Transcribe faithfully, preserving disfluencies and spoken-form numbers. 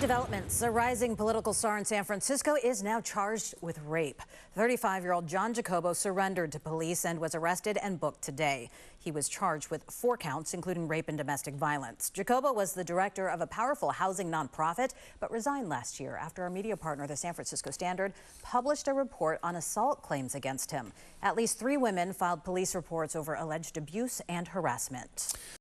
developments. A rising political star in San Francisco is now charged with rape. thirty-five-year-old Jon Jacobo surrendered to police and was arrested and booked today. He was charged with four counts, including rape and domestic violence. Jacobo was the director of a powerful housing nonprofit, but resigned last year after our media partner, the San Francisco Standard, published a report on assault claims against him. At least three women filed police reports over alleged abuse and harassment.